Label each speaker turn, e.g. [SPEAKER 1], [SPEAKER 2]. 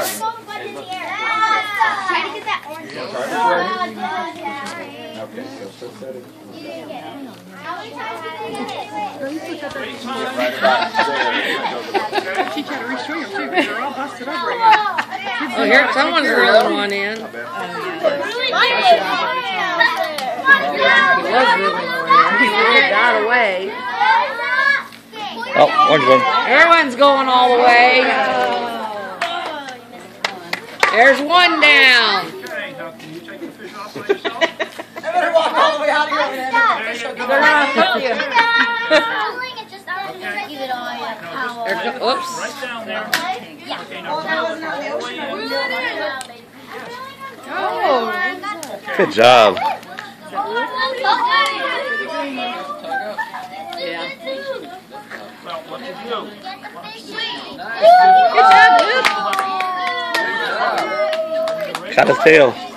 [SPEAKER 1] Try to get that orange.
[SPEAKER 2] Okay, so set it.
[SPEAKER 1] How many times did you get it?
[SPEAKER 3] She tried to restore them too, because they're all busted up right now.
[SPEAKER 4] Oh, here, someone's reeling one in.
[SPEAKER 1] He was
[SPEAKER 4] reeling one in. He really got away.
[SPEAKER 5] Oh, orange one.
[SPEAKER 4] Everyone's going all the way. There's one down.
[SPEAKER 3] Okay, now can you take the fish off by yourself?
[SPEAKER 6] I better walk all the way out here.
[SPEAKER 4] They're gonna hook you. Oops.
[SPEAKER 3] Right down there. Okay, now
[SPEAKER 4] Oh.
[SPEAKER 5] Good job.
[SPEAKER 3] well, what did you do?
[SPEAKER 4] Good job, dude.
[SPEAKER 5] Got his tail.